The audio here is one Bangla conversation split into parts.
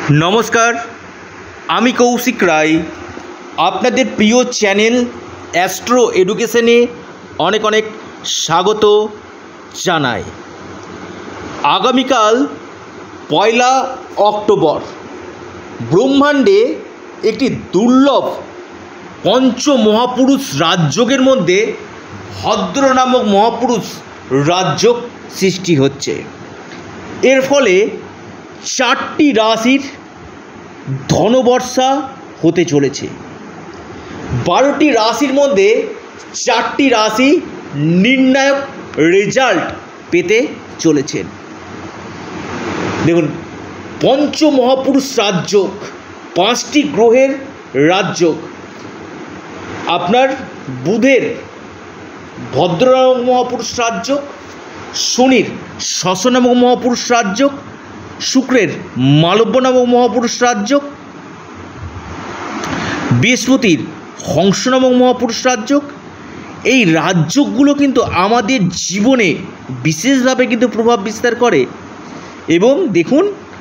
নমস্কার, আমি কৌশিক রায় আপনাদের প্রিয় চ্যানেল অ্যাস্ট্রো এডুকেশনে অনেক অনেক স্বাগত জানাই। আগামীকাল 1 অক্টোবর ব্রহ্মাণ্ডে একটি দুর্লভ পঞ্চমহাপুরুষ রাজযোগের মধ্যে ভদ্র নামক মহাপুরুষ রাজযোগ সৃষ্টি হচ্ছে। এর ফলে 4টি রাশির ধনবর্ষা হতে চলেছে। 12টি রাশির মধ্যে 4টি রাশি নির্ণায়ক রেজাল্ট পেতে চলেছেন। দেখুন, পঞ্চমহাপুরুষ রাজযোগ, 5টি গ্রহের রাজযোগ, আপনার বুধের ভদ্র নামক মহাপুরুষ রাজযোগ, শনির শশ নামক মহাপুরুষ রাজযোগ, শুক্রের মালব্য নামক মহাপুরুষ রাজযোগ, বৃহস্পতির হংস নামক মহাপুরুষ রাজযোগ। এই রাজযোগগুলো কিন্তু আমাদের জীবনে বিশেষভাবে কিন্তু প্রভাব বিস্তার করে। এবং দেখুন,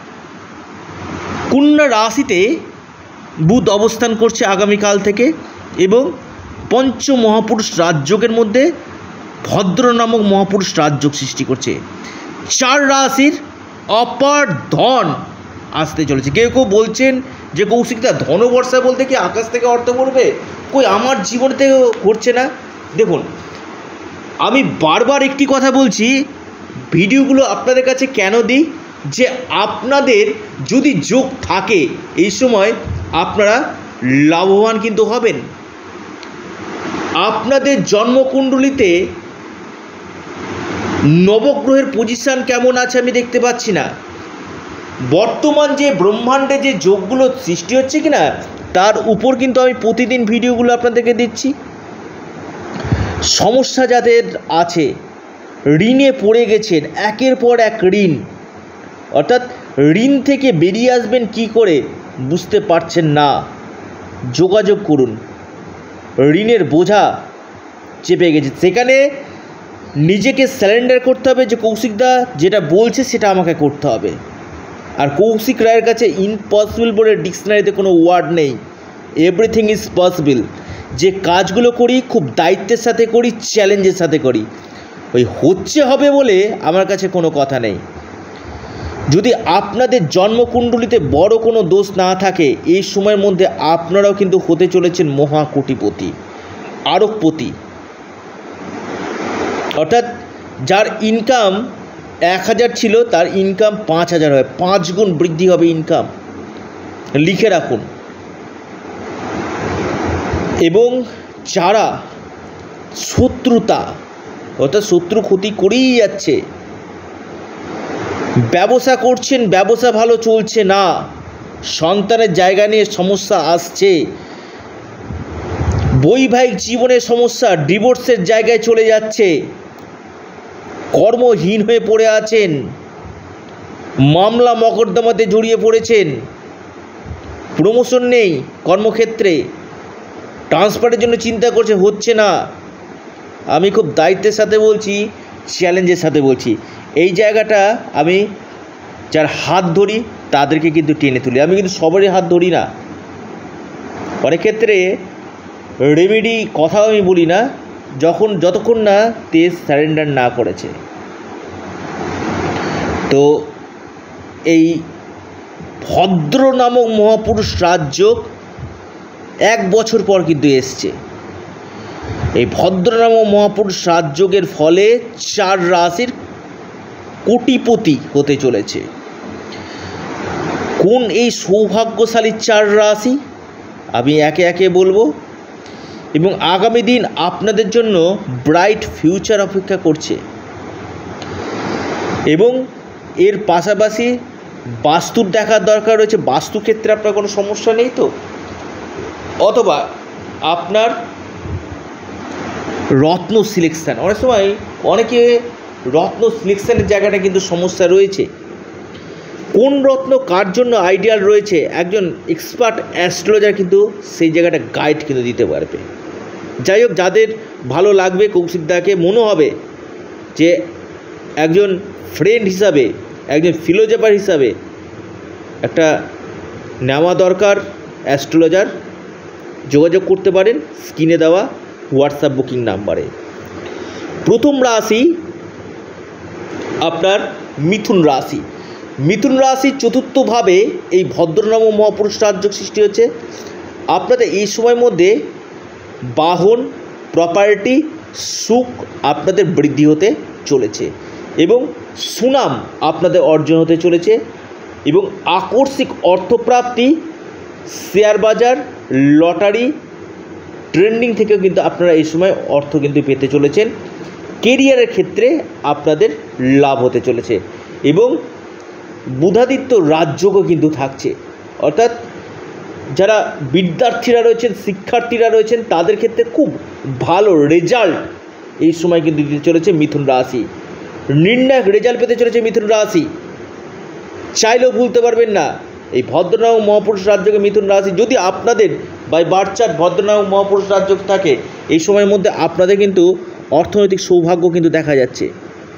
কন্যা রাশিতে বুধ অবস্থান করছে আগামীকাল থেকে এবং পঞ্চমহাপুরুষ রাজযোগের মধ্যে ভদ্র নামক মহাপুরুষ রাজযোগ সৃষ্টি করছে। 4 রাশির অপার ধন আসতে চলেছে। কেউ কেউ বলছেন যে কৌশিকদা, ধনবর্ষা বলতে কি আকাশ থেকে অর্থ পড়বে? কই, আমার জীবনেতে ঘটছে না। দেখুন, আমি বারবার একটি কথা বলছি, ভিডিওগুলো আপনাদের কাছে কেন দিই, যে আপনাদের যদি যোগ থাকে এই সময় আপনারা লাভবান কিন্তু হবেন। আপনাদের জন্মকুণ্ডলিতে নবগ্রহের পজিশান কেমন আছে আমি দেখতে পাচ্ছি না। বর্তমান যে ব্রহ্মাণ্ডে যে যোগগুলো সৃষ্টি হচ্ছে কিনা তার উপর কিন্তু আমি প্রতিদিন ভিডিওগুলো আপনাদেরকে দিচ্ছি। সমস্যা যাদের আছে, ঋণে পড়ে গেছেন, একের পর এক ঋণ, অর্থাৎ ঋণ থেকে বেরিয়ে আসবেন কি করে বুঝতে পারছেন না, যোগাযোগ করুন। ঋণের বোঝা চেপে গেছে, সেখানে নিজেকে স্যারেন্ডার করতে হবে যে কৌশিকদা যেটা বলছে সেটা আমাকে করতে হবে। আর কৌশিক রায়ের কাছে ইম্পসিবল বলে ডিকশনারিতে কোনো ওয়ার্ড নেই, এভরিথিং ইজ পসিবল। যে কাজগুলো করি খুব দায়িত্বের সাথে করি, চ্যালেঞ্জের সাথে করি। ওই হচ্ছে হবে বলে আমার কাছে কোনো কথা নেই। যদি আপনাদের জন্মকুণ্ডলিতে বড় কোনো দোষ না থাকে, এই সময়ের মধ্যে আপনারাও কিন্তু হতে চলেছেন মহাকোটিপতি, আরবপতি। অর্থাৎ যার ইনকাম 1000 ছিল তার ইনকাম 5000 হয়, 5 গুণ বৃদ্ধি হবে ইনকাম, লিখে রাখুন। এবং যারা শত্রুতা, অর্থাৎ শত্রু ক্ষতি করেই যাচ্ছে, ব্যবসা করছেন, ব্যবসা ভালো চলছে না, সন্তানের জায়গা নিয়ে সমস্যা আসছে, বৈবাহিক জীবনের সমস্যা, ডিভোর্সের জায়গায় চলে যাচ্ছে, কর্মহীন হয়ে পড়ে আছেন, মামলা মকদ্দমাতে জড়িয়ে পড়েছেন, প্রমোশন নেই কর্মক্ষেত্রে, ট্রান্সফারের জন্য চিন্তা করছে, হচ্ছে না, আমি খুব দায়িত্বের সাথে বলছি, চ্যালেঞ্জের সাথে বলছি। এই জায়গাটা আমি যার হাত ধরি তাদেরকে কিন্তু টেনে তুলি। আমি কিন্তু সবারই হাত ধরি না, অনেক ক্ষেত্রে রেমেডি কথাও আমি বলি না যতক্ষণ না তেজ সারেন্ডার না করেছে। তো এই ভদ্র নামক মহাপুরুষ রাজযোগ 1 বছর পর কিন্তু এসছে। এই ভদ্র নামক মহাপুরুষ রাজযোগের ফলে 4 রাশির কোটিপতি হতে চলেছে। কোন এই সৌভাগ্যশালী 4 রাশি আমি একে একে বলবো, এবং আগামী দিন আপনাদের জন্য ব্রাইট ফিউচার অপেক্ষা করছে। এবং এর পাশাপাশি বাস্তুর দেখার দরকার রয়েছে। বাস্তুক্ষেত্রে আপনার কোনো সমস্যা নেই তো, অথবা আপনার রত্ন সিলেকশান, অনেক সময় অনেকে রত্ন সিলেকশানের জায়গাটা কিন্তু সমস্যা রয়েছে। কোন রত্ন কার জন্য আইডিয়াল রয়েছে, একজন এক্সপার্ট অ্যাস্ট্রোলজার কিন্তু সেই জায়গাটা গাইড কিন্তু দিতে পারবে। যাই হোক, যাদের ভালো লাগবে কৌশিকদাকে, মনে হবে যে একজন ফ্রেন্ড হিসাবে, একজন ফিলোজফার হিসাবে একটা নেওয়া দরকার অ্যাস্ট্রোলজার, যোগাযোগ করতে পারেন স্ক্রিনে দেওয়া হোয়াটসঅ্যাপ বুকিং নাম্বারে। প্রথম রাশি আপনার মিথুন রাশি। মিথুন রাশির চতুর্থভাবে এই ভদ্রনাম ও মহাপুরুষ রাজযোগ সৃষ্টি হচ্ছে। আপনাদের এই সময়ের মধ্যে বাহন, প্রপার্টি, সুখ আপনাদের বৃদ্ধি হতে চলেছে এবং সুনাম আপনাদের অর্জন হতে চলেছে এবং আকস্মিক অর্থপ্রাপ্তি, শেয়ার বাজার, লটারি, ট্রেন্ডিং থেকেও কিন্তু আপনারা এই সময় অর্থ কিন্তু পেতে চলেছেন। কেরিয়ারের ক্ষেত্রে আপনাদের লাভ হতে চলেছে এবং বুধাদিত্য রাজযোগও কিন্তু থাকছে, অর্থাৎ যারা বিদ্যার্থীরা রয়েছেন, শিক্ষার্থীরা রয়েছেন, তাদের ক্ষেত্রে খুব ভালো রেজাল্ট এই সময় কিন্তু দিতে চলেছে মিথুন রাশি। নির্ণায়ক রেজাল্ট পেতে চলেছে মিথুন রাশি, চাইলেও ভুলতে পারবেন না। এই ভদ্রনাম ও মহাপুরুষ রাজযোগে মিথুন রাশি যদি আপনাদের বাই বার্থ চার্ট ভদ্রনাম ও মহাপুরুষ রাজযোগ থাকে, এই সময়ের মধ্যে আপনাদের কিন্তু অর্থনৈতিক সৌভাগ্য কিন্তু দেখা যাচ্ছে।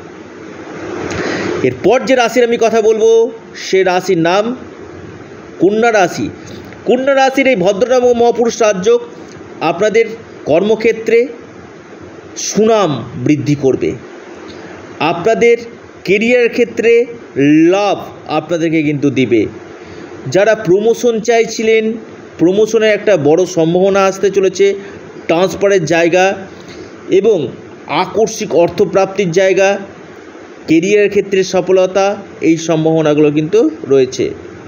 এরপর যে রাশির আমি কথা বলবো সে রাশির নাম কন্যা রাশি। কন্যা রাশির এই ভদ্রনাম ও মহাপুরুষ রাজযোগ আপনাদের কর্মক্ষেত্রে সুনাম বৃদ্ধি করবে, আপনাদের কেরিয়ারের ক্ষেত্রে লাভ আপনাদেরকে কিন্তু দিবে। যারা প্রমোশন চাইছিলেন, প্রমোশনের একটা বড় সম্ভাবনা আসতে চলেছে, ট্রান্সফারের জায়গা এবং আকস্মিক অর্থপ্রাপ্তির জায়গা, কেরিয়ারের ক্ষেত্রে সফলতা, এই সম্ভাবনাগুলো কিন্তু রয়েছে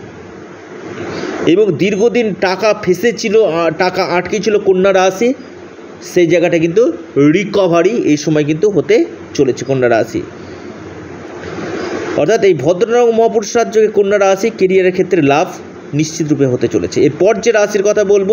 এবং দীর্ঘদিন টাকা ফেসেছিল, টাকা আটকে ছিল কন্যা রাশি, সেই জায়গাটা কিন্তু রিকভারি এই সময় কিন্তু হতে চলেছে কন্যা রাশি। অর্থাৎ এই ভদ্রনাম ও মহাপুরুষ রাজযোগে কন্যা রাশি কেরিয়ারের ক্ষেত্রে লাভ নিশ্চিত রূপে হতে চলেছে। এরপর যে রাশির কথা বলবো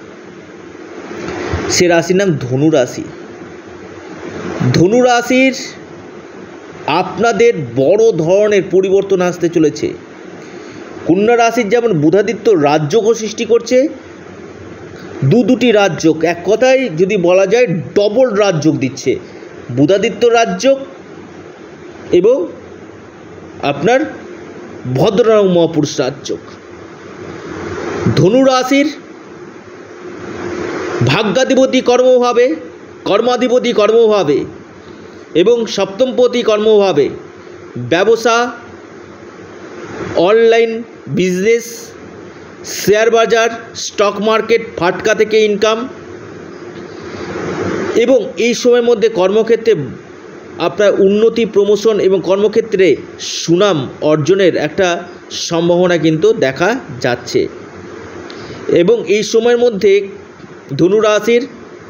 সে রাশির নাম ধনু রাশি। ধনু রাশির আপনাদের বড় ধরনের পরিবর্তন আসতে চলেছে। কন্যা রাশির যেমন বুধাদিত্য রাজযোগও সৃষ্টি করছে, দুটি রাজযোগ, এক কথায় যদি বলা যায় ডবল রাজযোগ দিচ্ছে, বুধাদিত্য রাজযোগ এবং আপনার ভদ্রনাম মহাপুরুষ রাজযোগ। ধনু রাশির ভাগ্যাধিপতি কর্মভাবে, কর্মাধিপতি কর্মভাবে এবং সপ্তমপতি কর্মভাবে, ব্যবসা, অনলাইন বিজনেস, শেয়ার বাজার, স্টক মার্কেট, ফাটকা থেকে ইনকাম এবং এই সময়ের মধ্যে কর্মক্ষেত্রে আপনার উন্নতি, প্রমোশন এবং কর্মক্ষেত্রে সুনাম অর্জনের একটা সম্ভাবনা কিন্তু দেখা যাচ্ছে এবং এই সময়ের মধ্যে ধনু রাশির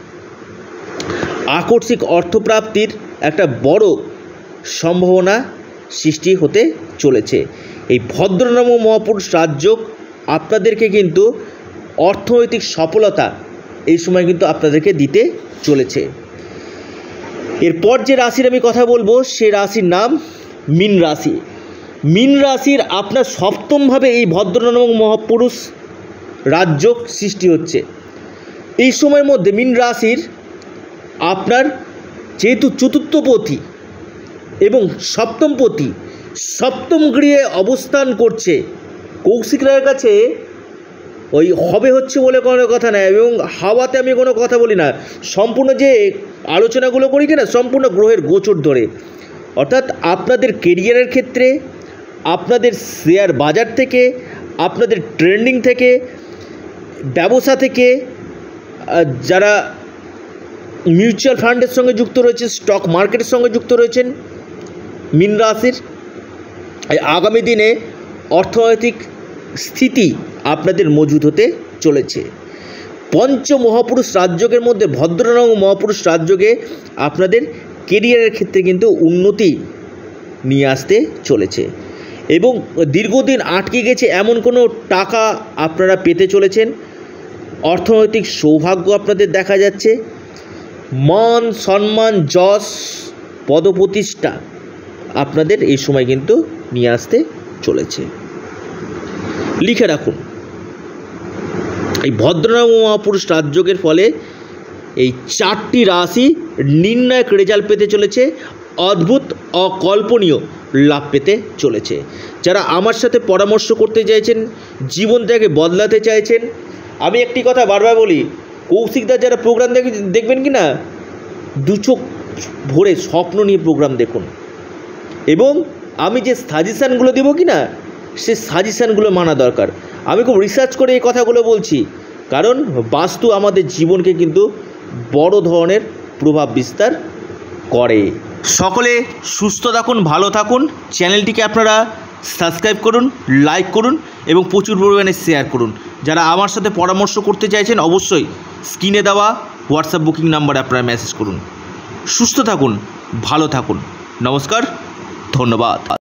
আকস্মিক অর্থপ্রাপ্তির একটা বড় সম্ভাবনা সৃষ্টি হতে চলেছে। এই ভদ্রনাম ও মহাপুরুষ রাজযোগ আপনাদেরকে কিন্তু অর্থনৈতিক সফলতা এই সময় কিন্তু আপনাদেরকে দিতে চলেছে। এরপর যে রাশির আমি কথা বলবো সে রাশির নাম মীন রাশি। মীন রাশির আপনার সপ্তমভাবে এই ভদ্রনাম ও মহাপুরুষ রাজযোগ সৃষ্টি হচ্ছে। এই সময়ের মধ্যে মীন রাশির আপনার যেহেতু চতুর্থপতি এবং সপ্তমপতি সপ্তম গৃহে অবস্থান করছে, কৌশিক রায়ের কাছে ওই হবে হচ্ছে বলে কোনো কথা নয় এবং হাওয়াতে আমি কোনো কথা বলি না, সম্পূর্ণ যে আলোচনাগুলো করি কিনা সম্পূর্ণ গ্রহের গোচর ধরে। অর্থাৎ আপনাদের কেরিয়ারের ক্ষেত্রে, আপনাদের শেয়ার বাজার থেকে, আপনাদের ট্রেন্ডিং থেকে, ব্যবসা থেকে, যারা মিউচুয়াল ফান্ডের সঙ্গে যুক্ত রয়েছে, স্টক মার্কেটের সঙ্গে যুক্ত রয়েছেন, মীন রাশির আগামী দিনে অর্থনৈতিক স্থিতি আপনাদের মজবুত হতে চলেছে। পঞ্চ মহাপুরুষ রাজযোগের মধ্যে ভদ্রনাম ও মহাপুরুষ রাজযোগে আপনাদের কেরিয়ারের ক্ষেত্রে কিন্তু উন্নতি নিয়ে আসতে চলেছে এবং দীর্ঘদিন আটকে গেছে এমন কোনো টাকা আপনারা পেতে চলেছেন। অর্থনৈতিক সৌভাগ্য আপনাদের দেখা যাচ্ছে, মান সম্মান, যশ, পদপ্রতিষ্ঠা আপনাদের এই সময় কিন্তু নিয়ে আসতে চলেছে। লিখে রাখুন, এই ভদ্রনাম ও মহাপুরুষ রাজযোগের ফলে এই চারটি রাশি নির্ণায়ক রেজাল্ট পেতে চলেছে। অদ্ভুত, অকল্পনীয় লাভ পেতে চলেছে। যারা আমার সাথে পরামর্শ করতে চাইছেন, জীবনটাকে বদলাতে চাইছেন, আমি একটি কথা বারবার বলি, কৌশিকদার যারা প্রোগ্রাম দেখবেন কি না, দু চোখ ভরে স্বপ্ন নিয়ে প্রোগ্রাম দেখুন, এবং আমি যে সাজেশানগুলো দেবো কি না, সে সাজেশানগুলো মানা দরকার। আমি খুব রিসার্চ করে এই কথাগুলো বলছি, কারণ বাস্তু আমাদের জীবনকে কিন্তু বড় ধরনের প্রভাব বিস্তার করে। সকলে সুস্থ থাকুন, ভালো থাকুন। চ্যানেলটিকে আপনারা সাবস্ক্রাইব করুন, লাইক করুন এবং প্রচুর পরিমাণে শেয়ার করুন। যারা আমার সাথে পরামর্শ করতে চাইছেন, অবশ্যই স্ক্রিনে দেওয়া হোয়াটসঅ্যাপ বুকিং নাম্বারে আপনারা মেসেজ করুন। সুস্থ থাকুন, ভালো থাকুন। নমস্কার, ধন্যবাদ।